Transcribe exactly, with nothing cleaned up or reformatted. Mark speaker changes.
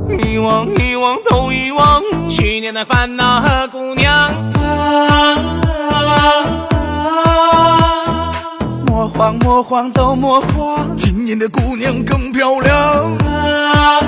Speaker 1: 遗忘遗忘都遗忘，去年的烦恼和姑娘。莫慌莫慌都莫慌，
Speaker 2: 今年的姑娘更漂亮。